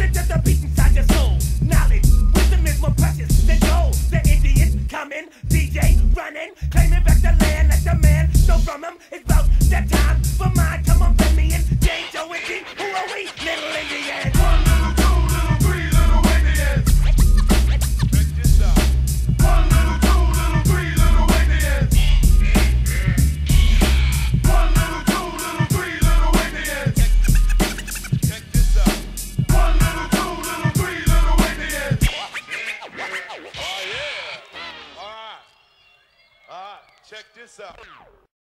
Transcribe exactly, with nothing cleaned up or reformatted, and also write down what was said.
Listen to the beat inside your soul. Knowledge, wisdom is more precious than gold. The Indians coming, D J running, claiming back the land like the man stole from him. It's about that time for mine. Come on, play me in. Jane, Joe, and G. Who are we? Little Indians. One little, two little, three little Indians. Check this out. One little, two little, three little Indians. One little, two little, three little Indians. Check this out. One little, two little, three little Indians. Oh yeah. All right. All right. Check this out.